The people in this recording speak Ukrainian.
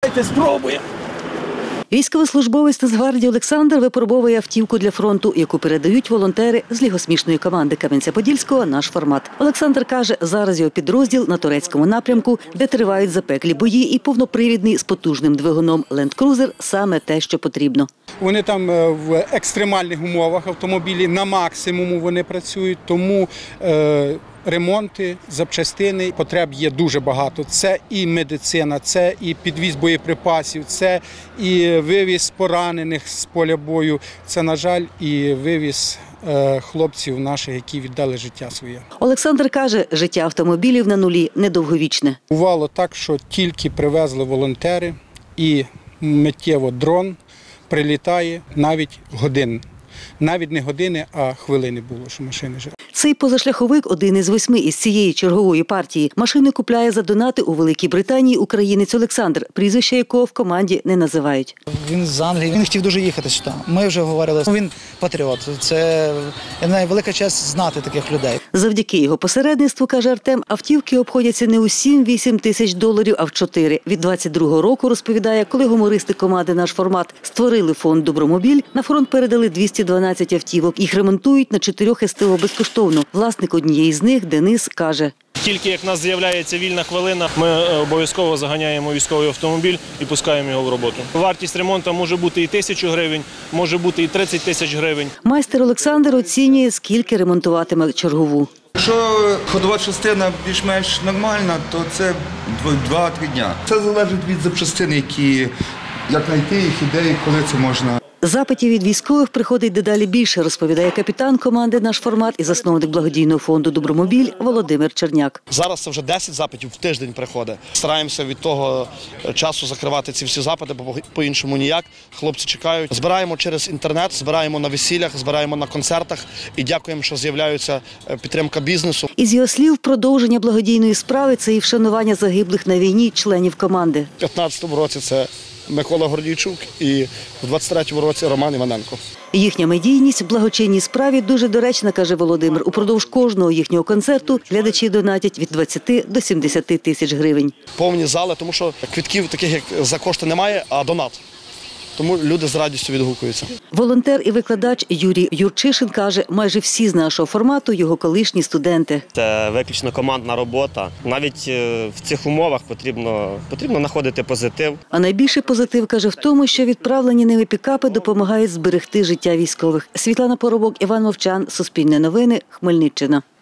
Давайте спробуємо. Військовослужбовець Нацгвардії Олександр випробовує автівку для фронту, яку передають волонтери з лігосмішної команди Кам'янця-Подільського «Наш формат». Олександр каже, зараз його підрозділ на турецькому напрямку, де тривають запеклі бої, і повнопривідний з потужним двигуном ленд-крузер – саме те, що потрібно. Вони там в екстремальних умовах автомобілі, на максимуму вони працюють, тому ремонти, запчастини, потреб є дуже багато. Це і медицина, це і підвіз боєприпасів, це і вивіз поранених з поля бою, це, на жаль, і вивіз хлопців наших, які віддали життя своє. Олександр каже, життя автомобілів на нулі недовговічне. Бувало так, що тільки привезли волонтери і миттєво дрон прилітає навіть годин. Навіть не години, а хвилини було, що машини жили. Цей позашляховик – один із 8 із цієї чергової партії. Машини купляє за донати у Великій Британії українець Олександр, прізвище якого в команді не називають. Він з Англії, він хотів дуже їхати сюди. Ми вже говорили, він патріот. Це, я знаю, велика честь знати таких людей. Завдяки його посередництву, каже Артем, автівки обходяться не у 7-8 тисяч доларів, а в 4. Від 22-го року, розповідає, коли гумористи команди «Наш формат» створили фонд «Добромобіль», на фронт передали 212 автівок. Їх ремонтують на 4 СТО безкоштовно. Власник однієї з них, Денис, каже: тільки як в нас з'являється вільна хвилина, ми обов'язково заганяємо військовий автомобіль і пускаємо його в роботу. Вартість ремонту може бути і 1000 гривень, може бути і 30 тисяч гривень. Майстер Олександр оцінює, скільки ремонтуватиме чергову. Якщо ходова частина більш-менш нормальна, то це 2-3 дня. Це залежить від запчастин, як знайти їх, ідеї, коли це можна. Запитів від військових приходить дедалі більше, розповідає капітан команди «Наш формат» і засновник благодійного фонду «Добромобіль» Володимир Черняк. Зараз це вже 10 запитів в тиждень приходить. Стараємося від того часу закривати ці всі запити, бо по-іншому ніяк. Хлопці чекають. Збираємо через інтернет, збираємо на весіллях, збираємо на концертах і дякуємо, що з'являється підтримка бізнесу. Із його слів, продовження благодійної справи – це і вшанування загиблих на війні членів команди. У 2015 році це Микола Гордійчук і в 23-му році Роман Іваненко. Їхня медійність в благочинній справі дуже доречна, каже Володимир. Упродовж кожного їхнього концерту глядачі донатять від 20 до 70 тисяч гривень. Повні зали, тому що квитків таких, як за кошти, немає, а донат. Тому люди з радістю відгукуються. Волонтер і викладач Юрій Юрчишин каже, майже всі з нашого формату його колишні студенти. Це виключно командна робота. Навіть в цих умовах потрібно знаходити позитив. А найбільший позитив, каже, в тому, що відправлені ними пікапи допомагають зберегти життя військових. Світлана Поробок, Іван Мовчан, Суспільне новини, Хмельниччина.